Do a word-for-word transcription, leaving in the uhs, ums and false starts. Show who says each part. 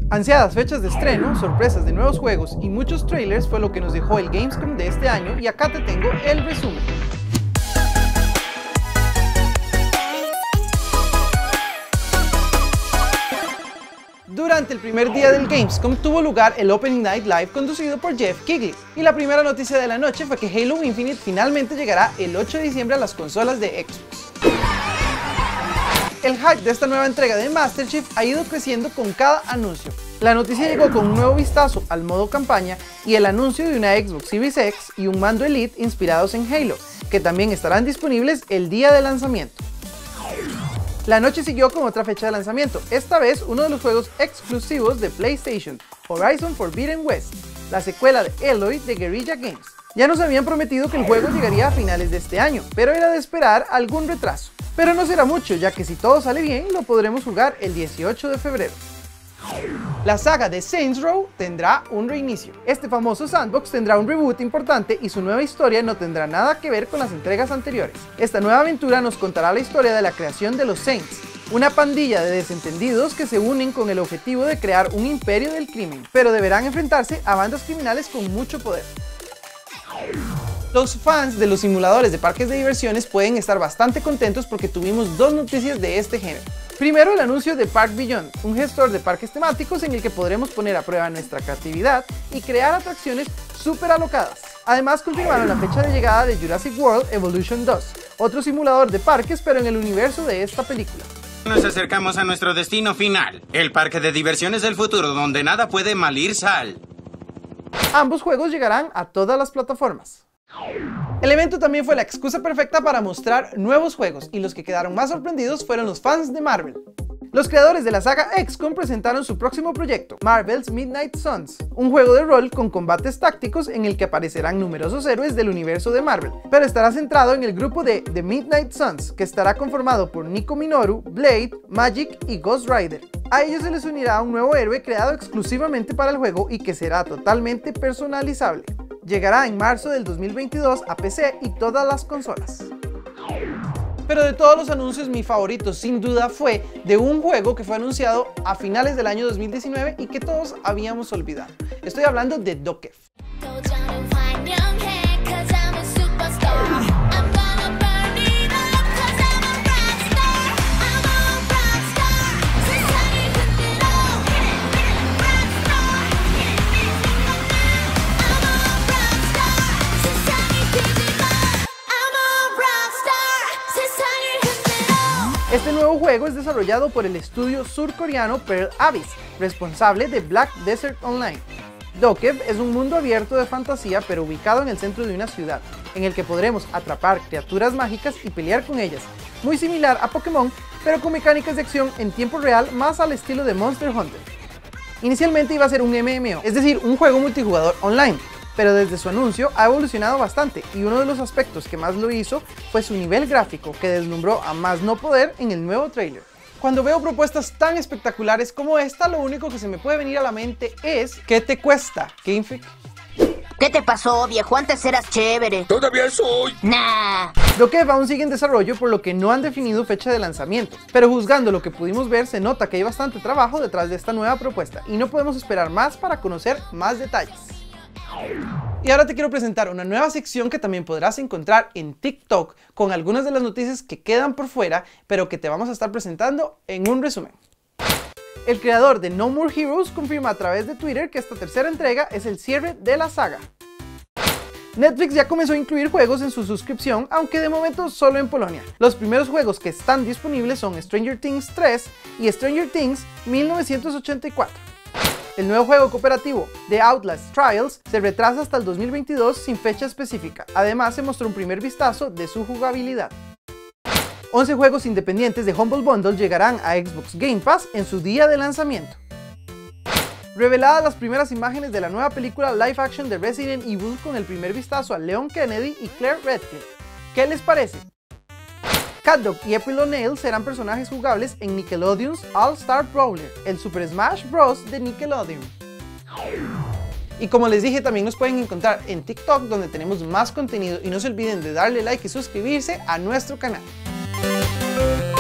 Speaker 1: Ansiadas fechas de estreno, sorpresas de nuevos juegos y muchos trailers fue lo que nos dejó el Gamescom de este año, y acá te tengo el resumen. Durante el primer día del Gamescom tuvo lugar el Opening Night Live conducido por Jeff Keighley, y la primera noticia de la noche fue que Halo Infinite finalmente llegará el ocho de diciembre a las consolas de Xbox. El hype de esta nueva entrega de Master Chief ha ido creciendo con cada anuncio. La noticia llegó con un nuevo vistazo al modo campaña y el anuncio de una Xbox Series X y un mando Elite inspirados en Halo, que también estarán disponibles el día de lanzamiento. La noche siguió con otra fecha de lanzamiento, esta vez uno de los juegos exclusivos de PlayStation, Horizon Forbidden West, la secuela de Aloy de Guerrilla Games. Ya nos habían prometido que el juego llegaría a finales de este año, pero era de esperar algún retraso. Pero no será mucho, ya que si todo sale bien, lo podremos jugar el dieciocho de febrero. La saga de Saints Row tendrá un reinicio. Este famoso sandbox tendrá un reboot importante y su nueva historia no tendrá nada que ver con las entregas anteriores. Esta nueva aventura nos contará la historia de la creación de los Saints, una pandilla de desentendidos que se unen con el objetivo de crear un imperio del crimen, pero deberán enfrentarse a bandas criminales con mucho poder. Los fans de los simuladores de parques de diversiones pueden estar bastante contentos porque tuvimos dos noticias de este género. Primero, el anuncio de Park Beyond, un gestor de parques temáticos en el que podremos poner a prueba nuestra creatividad y crear atracciones súper alocadas. Además, confirmaron la fecha de llegada de Jurassic World Evolution dos, otro simulador de parques pero en el universo de esta película.
Speaker 2: Nos acercamos a nuestro destino final, el parque de diversiones del futuro donde nada puede malir sal.
Speaker 1: Ambos juegos llegarán a todas las plataformas. El evento también fue la excusa perfecta para mostrar nuevos juegos, y los que quedaron más sorprendidos fueron los fans de Marvel. Los creadores de la saga X COM presentaron su próximo proyecto, Marvel's Midnight Suns, un juego de rol con combates tácticos en el que aparecerán numerosos héroes del universo de Marvel, pero estará centrado en el grupo de The Midnight Suns, que estará conformado por Nico Minoru, Blade, Magik y Ghost Rider. A ellos se les unirá un nuevo héroe creado exclusivamente para el juego y que será totalmente personalizable. Llegará en marzo del dos mil veintidós a P C y todas las consolas. Pero de todos los anuncios, mi favorito sin duda fue de un juego que fue anunciado a finales del año dos mil diecinueve y que todos habíamos olvidado. Estoy hablando de Dokef. Este nuevo juego es desarrollado por el estudio surcoreano Pearl Abyss, responsable de Black Desert Online. Dokef es un mundo abierto de fantasía pero ubicado en el centro de una ciudad, en el que podremos atrapar criaturas mágicas y pelear con ellas, muy similar a Pokémon, pero con mecánicas de acción en tiempo real más al estilo de Monster Hunter. Inicialmente iba a ser un M M O, es decir, un juego multijugador online, pero desde su anuncio ha evolucionado bastante, y uno de los aspectos que más lo hizo fue su nivel gráfico, que deslumbró a más no poder en el nuevo tráiler. Cuando veo propuestas tan espectaculares como esta, lo único que se me puede venir a la mente es ¿qué te cuesta, Game Freak?
Speaker 3: ¿Qué te pasó, viejo? Antes eras chévere.
Speaker 4: Todavía soy.
Speaker 3: Nah.
Speaker 1: Dokef aún sigue en desarrollo, por lo que no han definido fecha de lanzamiento, pero juzgando lo que pudimos ver se nota que hay bastante trabajo detrás de esta nueva propuesta y no podemos esperar más para conocer más detalles. Y ahora te quiero presentar una nueva sección que también podrás encontrar en TikTok con algunas de las noticias que quedan por fuera, pero que te vamos a estar presentando en un resumen. El creador de No More Heroes confirma a través de Twitter que esta tercera entrega es el cierre de la saga. Netflix ya comenzó a incluir juegos en su suscripción, aunque de momento solo en Polonia. Los primeros juegos que están disponibles son Stranger Things tres y Stranger Things mil novecientos ochenta y cuatro. El nuevo juego cooperativo The Outlast Trials se retrasa hasta el dos mil veintidós sin fecha específica. Además, se mostró un primer vistazo de su jugabilidad. once juegos independientes de Humble Bundle llegarán a Xbox Game Pass en su día de lanzamiento. Reveladas las primeras imágenes de la nueva película live action de Resident Evil con el primer vistazo a Leon Kennedy y Claire Redfield. ¿Qué les parece? CatDog y April O'Neil serán personajes jugables en Nickelodeon's All Star Brawler, el Super Smash Bros. De Nickelodeon. Y como les dije, también nos pueden encontrar en TikTok, donde tenemos más contenido, y no se olviden de darle like y suscribirse a nuestro canal.